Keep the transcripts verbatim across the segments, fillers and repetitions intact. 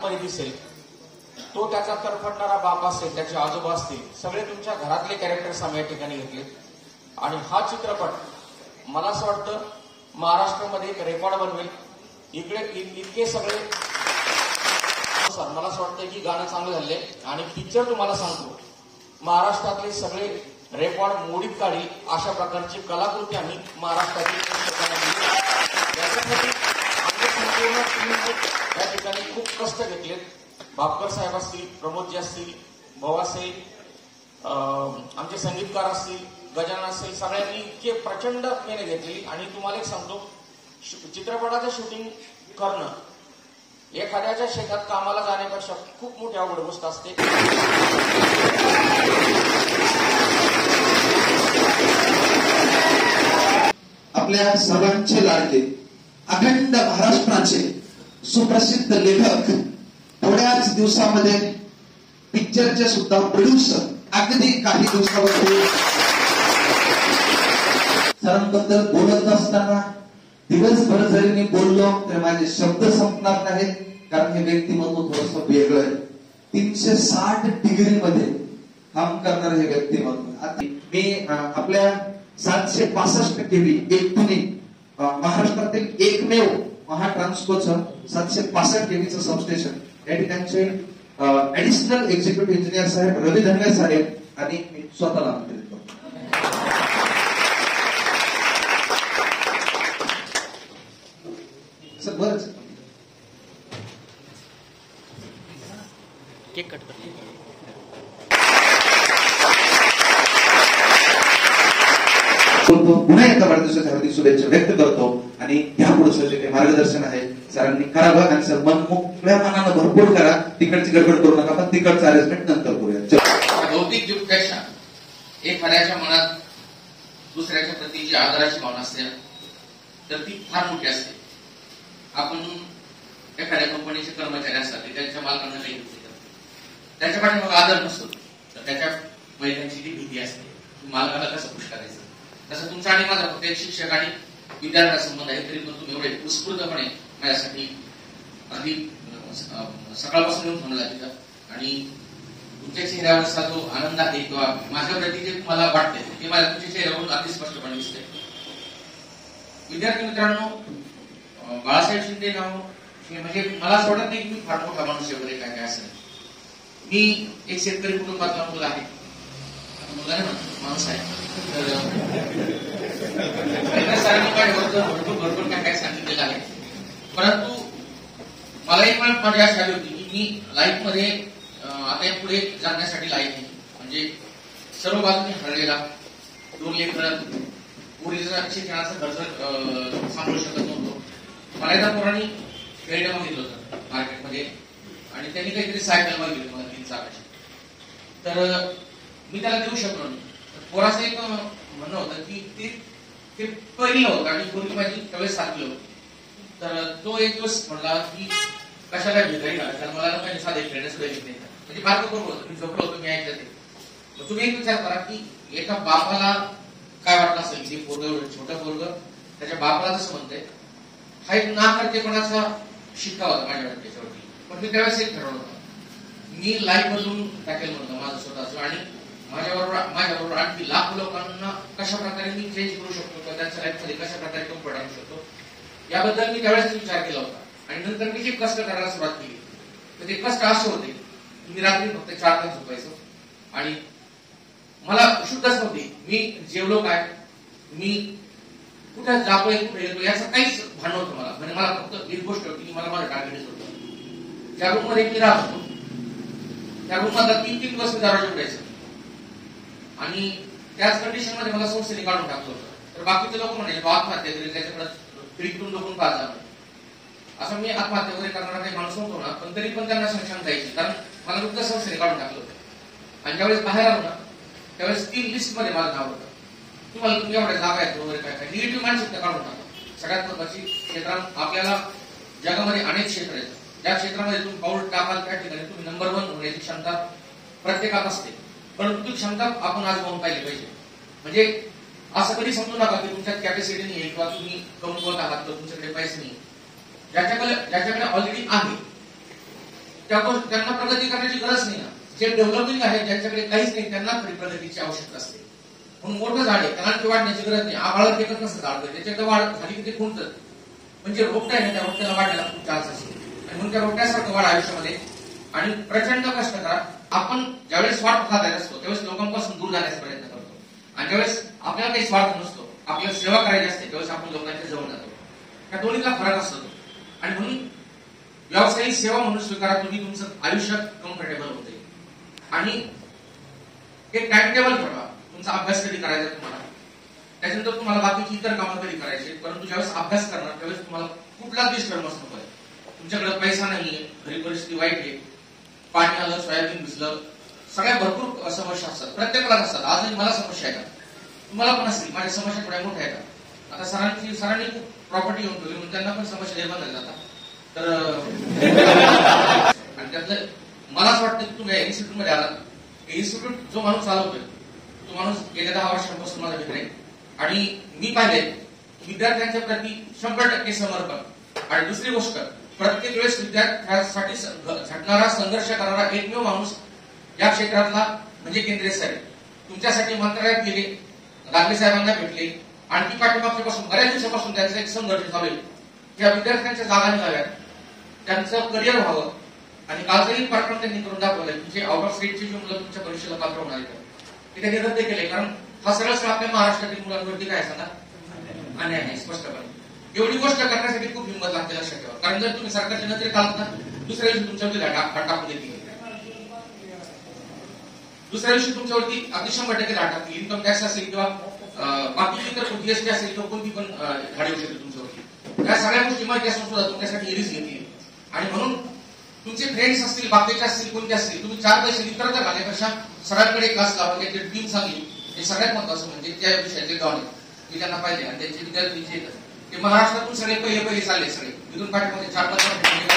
दिसेल तो त्याचा तरफडणारा बाप असेल, त्याचे आजोबा असतील, सगळे तुमच्या घरातले कॅरेक्टर्स आम्ही या ठिकाणी घेतले. आणि हा चित्रपट मला असं वाटतं महाराष्ट्रामध्ये एक रेकॉर्ड बनवेल. इकडे इतके सगळे मला असं वाटतं की गाणं चांगलं झालंय आणि पिक्चर तुम्हाला सांगतो महाराष्ट्रातले सगळे रेकॉर्ड मोडीत काढी अशा प्रकारची कलाकृती आम्ही महाराष्ट्रातील प्रेक्षकांना दिली. याच्यासाठी आमचे संपूर्ण टीमने या ठिकाणी खूप कष्ट घेतलेत. भापकर साहेब असतील, प्रमोदजी असतील, भाऊ असेल, आमचे संगीतकार असतील, गजानन असेल, सगळ्यांनी इतके प्रचंड मेहनत घेतली. आणि तुम्हाला एक सांगतो, चित्रपटाचं शूटिंग करणं एखाद्याच्या शेतात कामाला जाण्यापेक्षा खूप मोठी अवघड गोष्ट असते. आपल्या सर्वांचे लाडके अखंड महाराष्ट्राचे सुप्रसिद्ध लेखक, थोड्याच दिवसामध्ये पिक्चरचे सुद्धा प्रोड्युसर, अगदी काही दिवसामध्ये सरांबद्दल बोलत असताना दिवसभर जरी मी बोललो तर माझे शब्द संपणार नाहीत, कारण हे व्यक्तिमत्व थोडंसं वेगळं आहे. तीनशे साठ डिग्री मध्ये काम करणार हे व्यक्तिमत्व. मी आपल्या सातशे पासष्ट केवी एकटुनी महाराष्ट्रातील एकमेव महाट्रान्सकोचं सातशे पासष्ट केवीचं सबस्टेशन या ठिकाणचे ऍडिशनल एक्झिक्युटिव्ह इंजिनियर साहेब रवी धंगे साहेब आणि मी स्वतःला आमंत्रित करतो. सर बरंच केक कट करतो. पुन्हा एकदा वाढदिवसाच्या हार्दिक शुभेच्छा व्यक्त करतो आणि यापुढचं जे काही मार्गदर्शन आहे सरांनी करावं. आणि सर मन मोकळ्या मनानं भरपूर करा, तिकडची गडबड करू नका, पण तिकडचं अरेंजमेंट नंतर करूया. भौतिक युक्तीपेक्षा एखाद्याच्या मनात दुसऱ्याच्या प्रती जी आदराची भावना असते तर ती फार मोठी असते. आपण एखाद्या कंपनीचे कर्मचारी असतात, त्यांच्या मालकांना काही त्याच्या पाठी मग आदर नसतो तर त्याच्या महिलांची ती भीती असते, मालकाला कसं खुश करायचं. तसं तुमचा आणि माझा फक्त एक शिक्षक आणि विद्यार्थ्या संबंध आहे, तरी पण तुम्ही एवढे उत्स्फूर्तपणे माझ्यासाठी अगदी सकाळपासून येऊन थांबला तिथं. आणि तुमच्या चेहऱ्यावरचा जो आनंद आहे किंवा माझ्या प्रती जे तुम्हाला वाटते ते मला तुमच्या चेहऱ्यावरून अगदी स्पष्टपणे दिसते. विद्यार्थी मित्रांनो, बाळासाहेब शिंदे नाव म्हणजे मला असं वाटत नाही की मी फार मोठा माणूस वगैरे काय काय असेल. मी एक शेतकरी कुटुंबातला मुलगा आहे, मुलगा नाही माणूस आहे. भरपूर भरपूर काय काय सांगितलेलं आहे, परंतु मला एक माझी आशा झाली होती की मी लाईफ मध्ये आता पुढे जाण्यासाठी लाईफ नाही. म्हणजे सर्व बाजूने हरलेला, दोन लेकर, पुरीचा शिक्षणाचा खर्च सांभाळू शकत नव्हतो. मला एका पोरांनी खेळणं मागितलं होतं मार्केटमध्ये आणि त्यांनी काहीतरी सायकल मागितली मला तीन चाकाची, तर मी त्याला देऊ शकलो नाही. पोराचं एक म्हणणं होतं की ते पहिलं होतं आणि पोरगी माझी त्यावेळेस सातलं होतं. तर तो एक दिवस म्हणला की कशाला भेटायला कारण मला काही साधे खेळणे सुद्धा येत नाही. म्हणजे मार्ग करून होतं, मी झोपलो होतो, मी ऐकलं ते. मग तुम्ही एक विचार करा की एका बापाला काय वाटलं असेल की पोरग छोटं पोरग त्याच्या बापाला जसं म्हणतंय, हा एक नाकर्तेपणाचा शिक्का होता माझ्याकडे त्याच्यावरती. पण मी त्यावेळेस एक ठरवलं होतं, मी लाईफ मधून टाकेल म्हणतो माझं स्वतःच आणि माझ्याबरोबर माझ्याबरोबर आणखी लाखो लोकांना कशा प्रकारे मी चेंज करू शकतो किंवा त्यांच्या लाईफ मध्ये कशा प्रकारे कम्फर्ट आणू शकतो याबद्दल मी त्यावेळेस विचार केला होता. आणि नंतर मी जे कष्ट करायला सुरुवात केली तर ते कष्ट असे होते की मी रात्री फक्त चार तास झोपायचो आणि मला शुद्धच नव्हती. मी जेवलो काय, मी कुठे जातोय कुठे येतो याचं काहीच भान नव्हतं मला. म्हणजे मला फक्त एक गोष्ट होती की मला माझं टार्गेट होतं. त्या रूम मध्ये मी राहत होतो, त्या रूम मधला तीन तीन दिवस मी दरवाजा उघडायचं आणि त्याच कंडिशन मध्ये मला संस्थेने काढून टाकलं होतं. तर बाकीचे लोक म्हणाले तो आत्महत्या करेल, त्याच्याकडे खिडकीतून लोकून पाहत जाणार. असं मी आत्महत्या वगैरे करणारा काही माणूस नव्हतो ना, पण तरी पण त्यांना संशय जायची, कारण मला नुकतं संस्थेने काढून टाकलं होतं. आणि ज्यावेळेस बाहेर आलो ना त्यावेळेस तीन लिस्ट मध्ये माझं नाव होतं. तुम्हाला तुम्ही एवढ्या जागा आहेत वगैरे काय काय निगेटिव्ह मानसिकता काढून टाका. सगळ्यात महत्वाची क्षेत्रात आपल्याला जगामध्ये अनेक क्षेत्र आहेत, ज्या क्षेत्रामध्ये तुम्ही पाऊल टाकाल त्या ठिकाणी तुम्ही नंबर वन होण्याची क्षमता प्रत्येकात असते, परंतु ती क्षमता आपण आज पाहून पाहिली पाहिजे. म्हणजे असं कधी समजू नका की तुमच्यात कॅपॅसिटी नाही किंवा तुम्ही कमवत आहात तर तुमच्याकडे पैसे नाही. ज्याच्याकडे ज्याच्याकडे ऑलरेडी आहे त्या त्यांना प्रगती करण्याची गरज नाही ना. जे डेव्हलपिंग आहे ज्यांच्याकडे काहीच नाही त्यांना खरी प्रगतीची आवश्यकता असते. म्हणून मोठं झाड आहे त्यांना ते वाढण्याची गरज नाही. आभाळात टेकत नसतं झाड, त्याच्याकडे वाढ झाली की ते खुंटत. म्हणजे रोपटा आहे ना त्या रोपट्याला वाढण्याला खूप चान्स असतो आणि म्हणून त्या रोपट्यासारखं वाढ आयुष्यामध्ये आणि प्रचंड कष्ट करा. आपण ज्यावेळेस स्वार्थ साधायचा असतो त्यावेळेस लोकांपासून दूर जाण्याचा प्रयत्न करतो आणि ज्यावेळेस आपल्याला काही स्वार्थ नसतो, आपल्याला सेवा करायची असते त्यावेळेस आपण लोकांच्या जवळ जातो. त्या दोन्हीतला फरक असतो आणि म्हणून व्यावसायिक सेवा म्हणून स्वीकारा. तुम्ही तुमचं आयुष्य कम्फर्टेबल होते आणि एक टाइम टेबल ठरवा. तुमचा अभ्यास कधी करायचा तुम्हाला, त्याच्यानंतर तुम्हाला बाकीची इतर कामं कधी करायची. परंतु ज्यावेळेस अभ्यास करणार त्यावेळेस तुम्हाला कुठलाच डिस्टर्बन्स नको आहे. तुमच्याकडे पैसा नाहीये, घरी परिस्थिती वाईट आहे, पाणी आलं, सोयाबीन भिजलं, सगळ्या भरपूर समस्या असतात, प्रत्येकाला असतात. आजही मला समस्या आहे का, तुम्हाला पण असतील. माझ्या समस्या थोड्या मोठ्या आहेत. आता सरांची सरांनी खूप प्रॉपर्टी घेऊन ठेवली म्हणून त्यांना पण समस्या निर्माण झाल्या जातात. तर आणि त्यातलं मला असं वाटतं की तुम्ही इन्स्टिट्यूट मध्ये आलात, इन्स्टिट्यूट जो माणूस चालवतोय तो माणूस गेल्या दहा वर्षांपासून मला मित्र आहे आणि मी पाहिले विद्यार्थ्यांच्या प्रती शंभर टक्के समर्पण. आणि दुसरी गोष्ट, प्रत्येक वेळेस विद्यार्थ्यांसाठी झटणारा संघर्ष करणारा एकमेव माणूस या क्षेत्रातला म्हणजे केंद्रीय साहेब. तुमच्यासाठी मंत्रालयात गेले, गांधी साहेबांना भेटले, आणखी पाठीमागच्यापासून बऱ्याच दिवसापासून त्यांचा एक संघर्ष चालू आहे. ज्या विद्यार्थ्यांच्या जागा निघाव्यात, त्यांचं करिअर व्हावं आणि कालचाही कार्यक्रम त्यांनी करून दाखवलाय. तुमचे आउट ऑफ स्टेटची जी मुलं तुमच्या परीक्षेला पात्र होणार आहेत ते त्यांनी रद्द केले. कारण हा सरळ सरळ आपल्या महाराष्ट्रातील मुलांवरती काय सांगा अन्याय आहे स्पष्टपणे. एवढी गोष्ट करण्यासाठी खूप हिंमत लागते, लक्षात ठेवा. कारण जर तुम्ही सरकारच्या नजरे चालत ना, दुसऱ्या दिवशी तुमच्यावरती धाड टाकून देतील. दुसऱ्या दिवशी तुमच्यावरती अगदी शंभर टक्के धाड टाकतील. इन्कम टॅक्स असेल किंवा बाकीची तर जीएसटी असेल किंवा कोणती पण धाड येऊ शकते तुमच्यावरती. या सगळ्या गोष्टी माहिती असून सुद्धा तुमच्यासाठी रिस्क घेतली. आणि म्हणून तुमचे फ्रेंड्स असतील, बाकीचे असतील, कोणते असतील, तुम्ही चार पैसे इतर घालण्यापेक्षा सगळ्यांकडे क्लास लावा, त्याची टीम चांगली. हे सगळ्यात महत्वाचं म्हणजे त्या विषयाचे डॉन मी त्यांना पाहिजे आणि त्यांचे विद्यार्थी जे येतात ते महाराष्ट्रातून सगळे पहिले पहिले चालले. सगळे इथून पाठीमध्ये चार पाच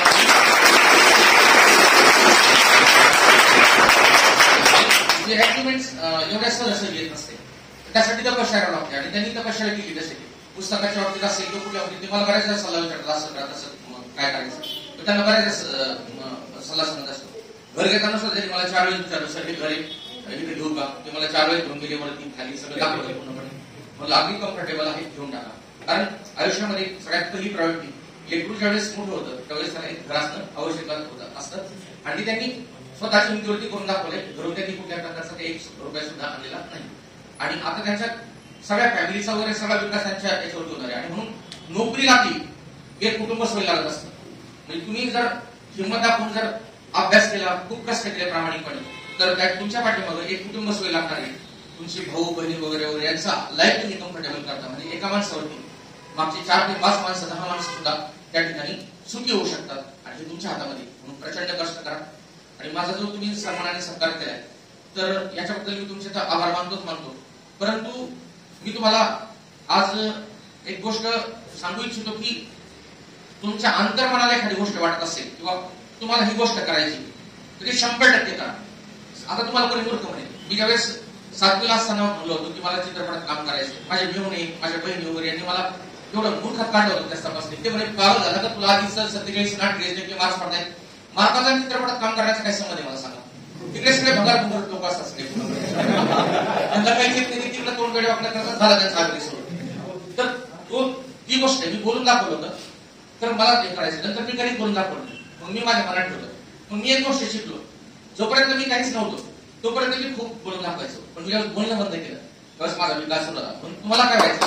ऍग्रीमेंट्स एवढ्या सहज येत नसते. त्यासाठी तपश्चर्या करावी लागते आणि त्यांनी तपश्चर्या केली. जसे पुस्तकाच्या बाबतीत असेल किंवा कुठल्या बाबतीत तुम्हाला बऱ्याच सल्ला विचारतात, असं करा तसं काय करायचं, त्यांना बऱ्याच सल्ला सांगत असतो. घर घेताना सुद्धा त्यांनी मला चार वेळेस विचारलं, सर हे घर इथे घेऊ का, ते मला चार वेळेस घेऊन गेले, वरती खाली सगळं दाखवलं पूर्णपणे. मला अगदी कम्फर्टेबल आहे, घेऊन टाका. कारण आयुष्यामध्ये सगळ्यात पहिली प्रायोरिटी लेकरू ज्यावेळेस मोठं होतं त्यावेळेस त्याला एक घर असणं आवश्यक होतं असतं आणि त्यांनी स्वतःची उंचीवरती करून दाखवले. घरून त्यांनी कुठल्या प्रकारचा एक रुपया सुद्धा आणलेला नाही आणि आता त्यांच्या सगळ्या फॅमिलीचा वगैरे सगळा विकास त्यांच्या याच्यावरती होणार आहे. आणि म्हणून नोकरी लागली एक कुटुंब सोय लागत असतं. म्हणजे तुम्ही जर हिंमत दाखवून जर अभ्यास केला, खूप कष्ट केले प्रामाणिकपणे, तर त्या तुमच्या पाठीमागे एक कुटुंब सोय लागणार आहे. तुमची भाऊ बहिणी वगैरे वगैरे यांचा लाईफ तुम्ही कम्फर्टेबल करता. म्हणजे एका माणसावरती मागचे चार ते पाच माणसं, दहा माणसं सुद्धा त्या ठिकाणी सुखी होऊ शकतात आणि हे तुमच्या हातामध्ये. म्हणून प्रचंड कष्ट करा आणि माझा जो तुम्ही सन्मानाने सत्कार केलाय तर याच्याबद्दल मी तुमचे आभार मानतोच मानतो. परंतु मी तुम्हाला आज एक गोष्ट सांगू इच्छितो की तुमच्या अंतर्मनाला एखादी गोष्ट वाटत असेल किंवा तुम्हाला ही गोष्ट करायची तर ते शंभर टक्के करा. आता तुम्हाला कोणी मूर्ख म्हणेल, मी ज्यावेळेस सातवीला असताना म्हणलो होतो की मला चित्रपटात काम करायचं, माझे मेहुणे माझ्या बहिणी वगैरे यांनी मला एवढं मूर्खात काढलं होतं त्या तपासणी. ते म्हणे पागल झाला तर तुला आधी सर सत्तेचाळीस नाट ग्रेजले मार्क्स पडतायत, मार्काचा चित्रपटात काम करण्याचा काय संबंध आहे मला सांगा. तिकडे सगळे भंगार भंगार लोक असतात सगळे, त्यांना काही येत नाही, तिकडे तोंड वेळे वापरत करतात, झाला त्यांचा आग्रह सोडून. तर तो ती गोष्ट आहे, मी बोलून दाखवलं होतं तर मला ते करायचं. नंतर मी कधीच बोलून दाखवलं नाही, मग मी माझ्या मनात ठेवलं. मग मी एक गोष्ट शिकलो, जोपर्यंत मी काहीच नव्हतो तोपर्यंत मी खूप बोलून दाखवायचो, पण मी ज्यावेळेस बोलणं बंद केलं त्यावेळेस माझा विकास होत होता. पण तुम्हाला काय व्हायचं,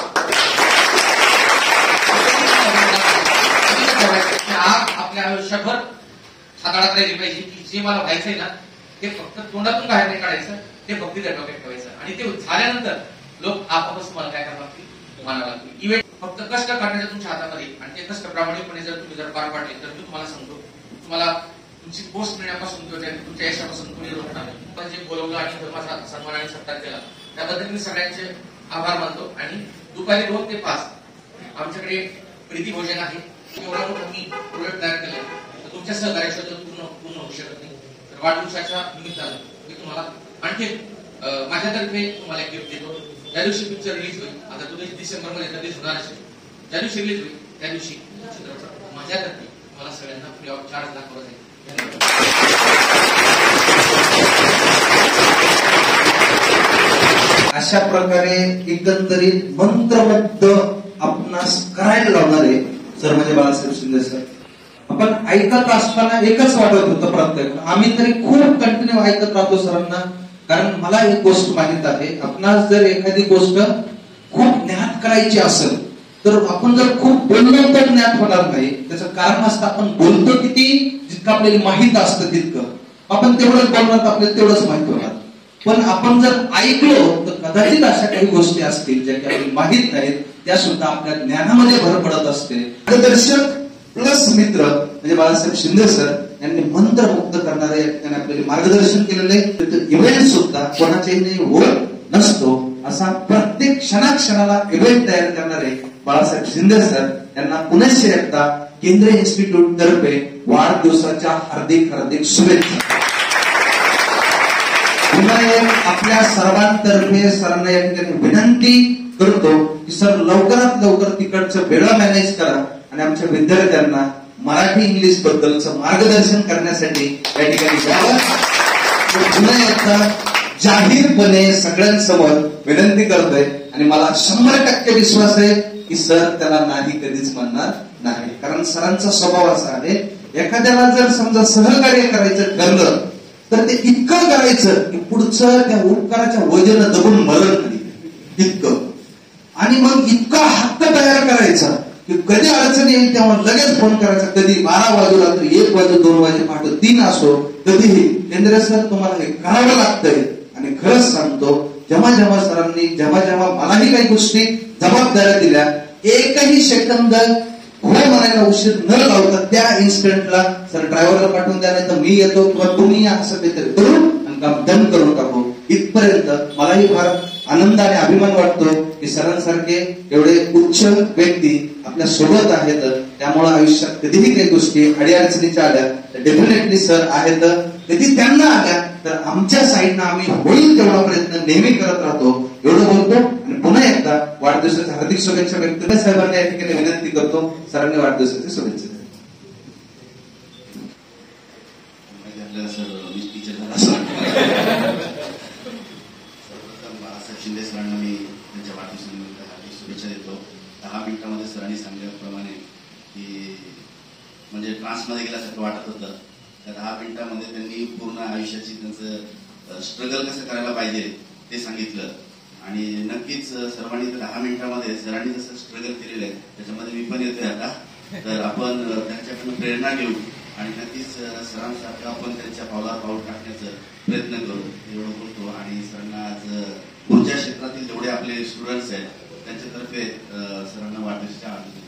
आज आपल्या आयुष्यभर हाताळत राहिली पाहिजे की जे मला व्हायचंय ना ते फक्त तोंडातून बाहेर नाही काढायचं, ते भक्ती डोक्यात ठेवायचं आणि ते झाल्यानंतर लोक आपापच तुम्हाला काय करावं लागतील, मानावं लागतील. इव्हेंट फक्त कष्ट करण्याच्या तुमच्या हातामध्ये आणि ते कष्ट प्रामाणिकपणे जर तुम्ही जर पार पाडले तर मी तुम्हाला सांगतो तुम्हाला तुमची पोस्ट मिळण्यापासून किंवा तुमच्या यशापासून कोणी रोखणार नाही. पण जे बोलवलं आणि माझा सन्मान आणि सत्कार केला त्याबद्दल मी सगळ्यांचे आभार मानतो. आणि दुपारी दोन ते पाच आमच्याकडे प्रीती भोजन आहे. एवढा मोठा मी प्रोजेक्ट तयार केलाय तर तुमच्या सहकार्याशिवाय पूर्ण पूर्ण होऊ शकत नाही. तर वाढदिवसाच्या निमित्तानं मी तुम्हाला आणखी माझ्यातर्फे तुम्हाला एक गिफ्ट देतो. ज्या दिवशी पिक्चर रिलीज होईल, आता तो डिसेंबर मध्ये रिलीज होणार असेल, ज्या दिवशी रिलीज होईल त्या दिवशी चित्रपट माझ्यातर्फे मला सगळ्यांना फ्री ऑफ चार्ज दाखवत आहे. धन्यवाद. अशा प्रकारे एकंदरीत मंत्रमुग्ध आपणास करायला लावणारे सर म्हणजे बाळासाहेब शिंदे सर. आपण ऐकत असताना एकच वाटत होतं प्रत्येक, आम्ही तरी खूप कंटिन्यू ऐकत राहतो सरांना, कारण मला एक गोष्ट माहित आहे, आपणास जर एखादी गोष्ट खूप ज्ञात करायची असेल तर आपण जर खूप बोललो तर ज्ञात होणार नाही. त्याचं कारण असतं आपण बोलतो किती, जितकं आपल्याला माहित असतं तितकं आपण तेवढंच बोलणार, आपल्याला तेवढंच माहित होणार. पण आपण जर ऐकलो तर कदाचित अशा काही गोष्टी असतील ज्या की आपल्याला माहित नाहीत, त्या सुद्धा आपल्या ज्ञानामध्ये भर पडत असते. मार्गदर्शक प्लस मित्र म्हणजे बाळासाहेब शिंदे सर यांनी मंत्रमुग्ध करणारे या ठिकाणी आपल्याला मार्गदर्शन केलेले. इव्हेंट सुद्धा कोणाच्याही होत नसतो, असा प्रत्येक क्षणाक्षणाला इव्हेंट तयार करणारे बाळासाहेब शिंदे सर यांना पुन्हा एकदा केंद्रीय इन्स्टिट्यूट तर्फे वाढदिवसाच्या हार्दिक हार्दिक शुभेच्छा. पुन्हा एक आपल्या सर्वांतर्फे सरांना या ठिकाणी विनंती करतो की सर लवकरात लवकर तिकडचं वेळा मॅनेज करा आणि आमच्या विद्यार्थ्यांना मराठी इंग्लिश बद्दलचं मार्गदर्शन करण्यासाठी या ठिकाणी जावं. पुन्हा एकदा जाहीरपणे सगळ्यांसमोर विनंती करतोय आणि मला शंभर टक्के विश्वास आहे की सर त्याला नाही कधीच म्हणणार नाही, कारण सरांचा स्वभाव असा आहे, एखाद्याला जर समजा सहकार्य करायचं ठरलं तर ते इतकं करायचं की पुढचं त्या उपकाराच्या वजन दबून मरण नाही इतकं, आणि मग इतका हक्क तयार करायचा की कधी अडचण येईल तेव्हा लगेच फोन करायचा, कधी बारा वाजू रात्री एक वाजू दोन वाजे पहाटे तीन असो कधीही, केंद्र सर तुम्हाला हे करावं लागतंय. आणि खरंच सांगतो, जेव्हा जेव्हा सरांनी जेव्हा जेव्हा मलाही काही गोष्टी जबाबदाऱ्या दिल्या, एकही सेकंद हो म्हणायला उशीर न लावता त्या इन्स्टंटला सर ड्रायव्हरला पाठवून द्या, नाही तर मी येतो किंवा तुम्ही या, असं काहीतरी करू आणि काम डन करून टाकू. इथपर्यंत मलाही फार आनंद आणि अभिमान वाटतो की सरांसारखे एवढे उच्च व्यक्ती आपल्या सोबत आहेत. त्यामुळे आयुष्यात कधीही काही गोष्टी अडीअडचणीच्या आल्या तर डेफिनेटली सर आहेत, कधी त्यांना आल्या तर आमच्या साईडनं आम्ही होईल तेवढा प्रयत्न नेहमी करत राहतो. एवढं बोलतो आणि पुन्हा एकदा वाढदिवसाच्या हार्दिक शुभेच्छा व्यक्त करतो. साहेबांना या ठिकाणी विनंती करतो सरांनी वाढदिवसाच्या शुभेच्छा. शिंदे सरांना मी त्यांच्या वाढदिवसानिमित्त हार्दिक शुभेच्छा देतो. दहा मिनिटांमध्ये सरांनी सांगितल्याप्रमाणे की म्हणजे ट्रान्समध्ये गेल्यासारखं वाटत होतं, त्या दहा मिनिटांमध्ये त्यांनी पूर्ण आयुष्याची त्यांचं स्ट्रगल कसं करायला पाहिजे ते सांगितलं. आणि नक्कीच सर्वांनी दहा मिनिटांमध्ये सरांनी जसं स्ट्रगल केलेलं आहे त्याच्यामध्ये मी पण येतोय आता, तर आपण त्यांच्याकडून प्रेरणा घेऊ आणि नक्कीच सरांसारखं आपण त्यांच्या पावलावर पाऊल टाकण्याचा प्रयत्न करू एवढं बोलतो. आणि सरांना आज ऊर्जा क्षेत्रातील जेवढे आपले स्टुडंट्स आहेत त्यांच्यातर्फे सरांना वाढदिवसाच्या